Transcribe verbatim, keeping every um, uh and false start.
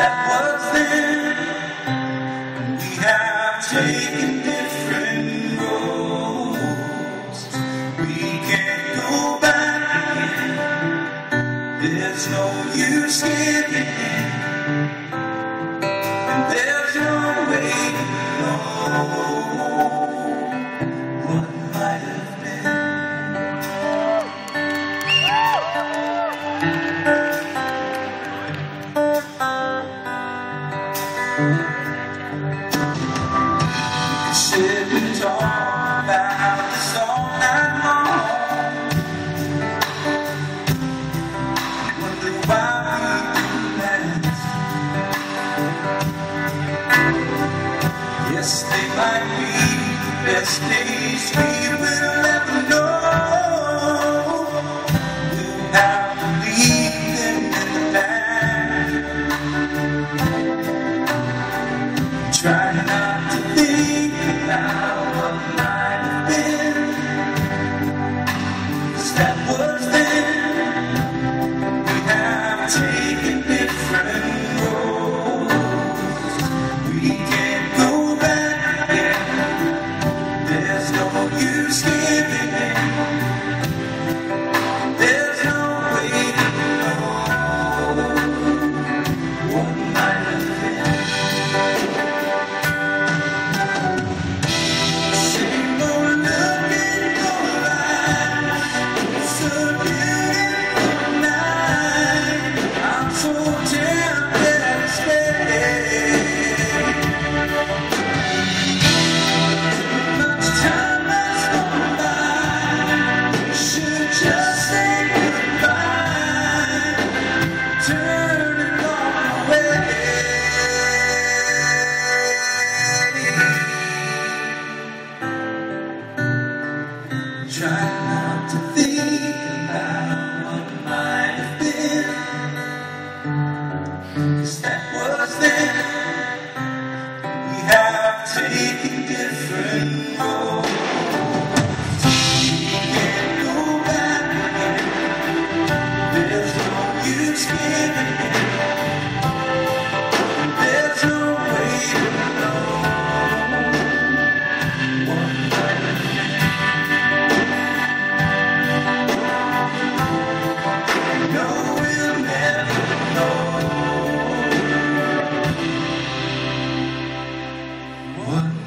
that was then. We have taken different roads. We can't go back again. There's no use giving in, and there's no way to know what might have been. Sit and talk about this all night long. Wonder why we do that. Yes, they might be the best days we will ever know. We'll have to leave them in the past. Try not to think about what might have been, 'cause that was then. We have taken different roads. We can't go back again. There's no use giving in. There's no way to know what might have been. Try not to think about what might have been, 'cause that was then. We have taken different roads. We can't go back again. There's no use giving in. There's no way to know what might have been. No, we'll never know what